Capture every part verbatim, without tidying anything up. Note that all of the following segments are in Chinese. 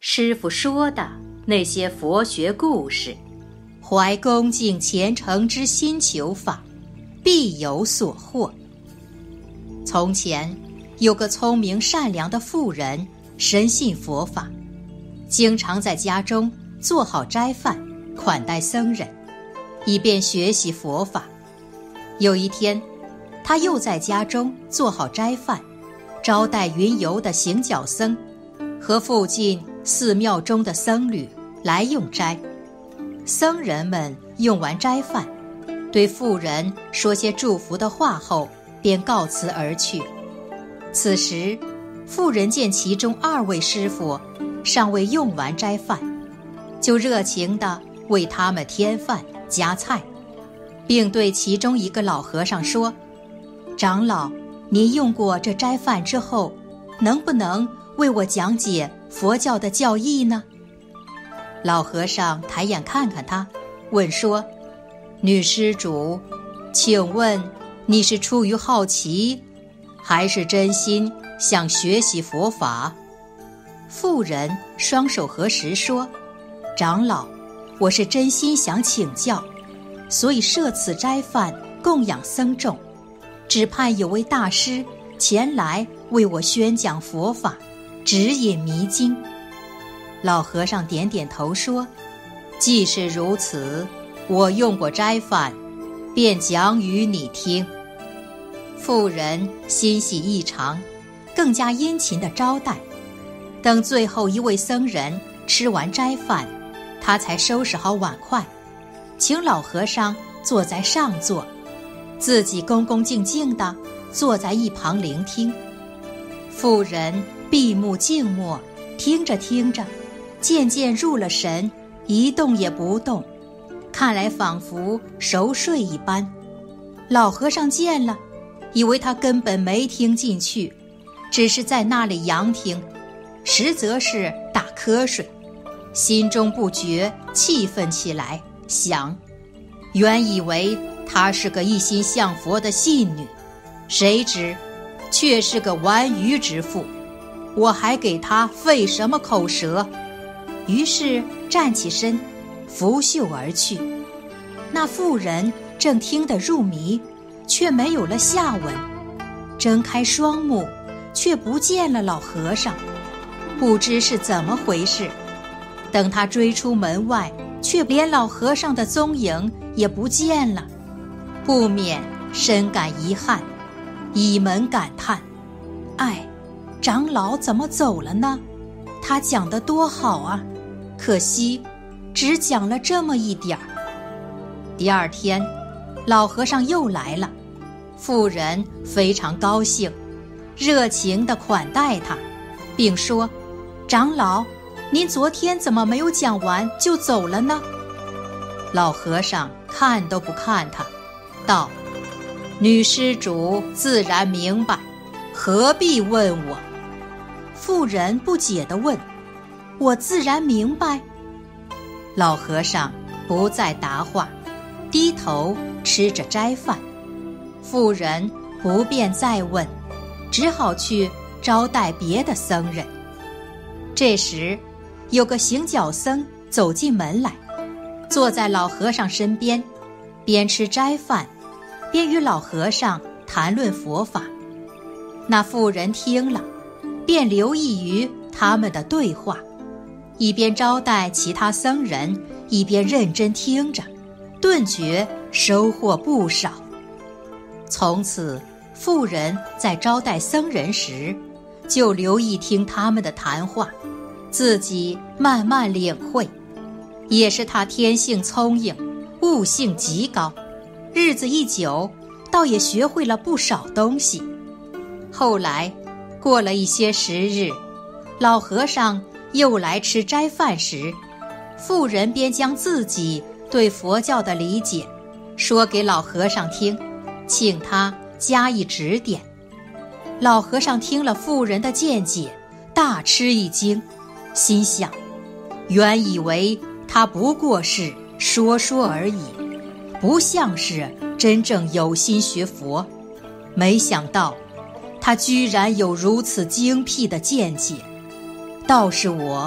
师父说的那些佛学故事，怀恭敬虔诚之心求法，必有所获。从前有个聪明善良的妇人，深信佛法，经常在家中做好斋饭，款待僧人，以便学习佛法。有一天，他又在家中做好斋饭，招待云游的行脚僧和附近寺庙中的僧侣来用斋。僧人们用完斋饭，对妇人说些祝福的话后，便告辞而去。此时，妇人见其中二位师父尚未用完斋饭，就热情地为他们添饭夹菜，并对其中一个老和尚说：长老，您用过这斋饭之后，能不能为我讲解佛教的教义呢？老和尚抬眼看看他，问说：女施主，请问你是出于好奇，还是真心想学习佛法？妇人双手合十说：长老，我是真心想请教，所以设此斋饭供养僧众，只盼有位大师前来为我宣讲佛法，指引迷津。老和尚点点头说：既是如此，我用过斋饭，便讲与你听。妇人欣喜异常，更加殷勤地招待。等最后一位僧人吃完斋饭，他才收拾好碗筷，请老和尚坐在上座，自己恭恭敬敬地坐在一旁聆听。妇人闭目静默，听着听着，渐渐入了神，一动也不动，看来仿佛熟睡一般。老和尚见了，以为他根本没听进去，只是在那里仰听，实则是打瞌睡，心中不觉气愤起来，想：原以为她是个一心向佛的信女，谁知却是个顽愚之妇，我还给她费什么口舌？于是站起身，拂袖而去。那妇人正听得入迷，却没有了下文，睁开双目，却不见了老和尚，不知是怎么回事。等他追出门外，却连老和尚的踪影也不见了，不免深感遗憾，倚门感叹：哎，长老怎么走了呢？他讲得多好啊，可惜只讲了这么一点儿。第二天，老和尚又来了，妇人非常高兴，热情地款待他，并说：长老，您昨天怎么没有讲完就走了呢？老和尚看都不看他，道：女施主自然明白，何必问我？妇人不解地问：我自然明白？老和尚不再答话，低头吃着斋饭。妇人不便再问，只好去招待别的僧人。这时，有个行脚僧走进门来，坐在老和尚身边，边吃斋饭，边与老和尚谈论佛法。那妇人听了，便留意于他们的对话，一边招待其他僧人，一边认真听着，顿觉收获不少。从此，妇人在招待僧人时，就留意听他们的谈话，自己慢慢领会。也是他天性聪颖，悟性极高，日子一久，倒也学会了不少东西。后来过了一些时日，老和尚又来吃斋饭时，妇人便将自己对佛教的理解说给老和尚听，请他加以指点。老和尚听了妇人的见解，大吃一惊，心想：原以为他不过是说说而已，不像是真正有心学佛，没想到他居然有如此精辟的见解，倒是我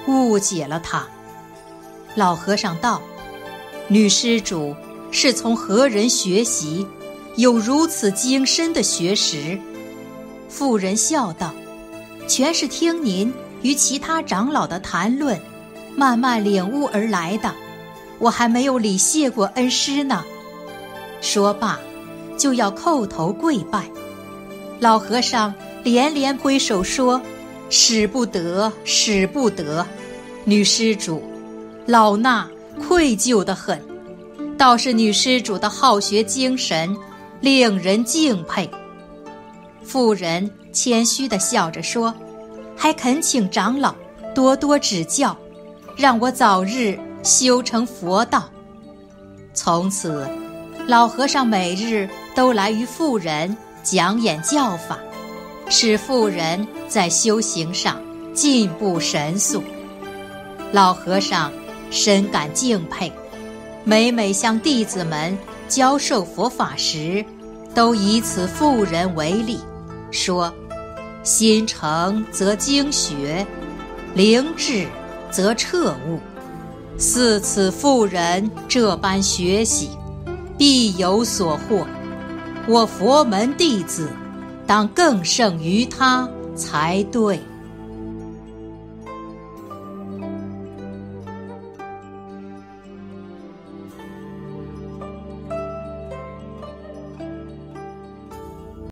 误解了他。老和尚道：女施主是从何人学习，有如此精深的学识？妇人笑道：全是听您与其他长老的谈论，慢慢领悟而来的，我还没有礼谢过恩师呢。说罢就要叩头跪拜。老和尚连连挥手说：使不得，使不得，女施主，老衲愧疚得很。倒是女施主的好学精神令人敬佩。妇人谦虚地笑着说：还恳请长老多多指教，让我早日修成佛道。从此老和尚每日都来于妇人讲演教法，使妇人在修行上进步神速。老和尚深感敬佩，每每向弟子们教授佛法时，都以此妇人为例，说：心诚则经学，灵智则彻悟。似此妇人这般学习，必有所获。我佛门弟子当更胜于他才对。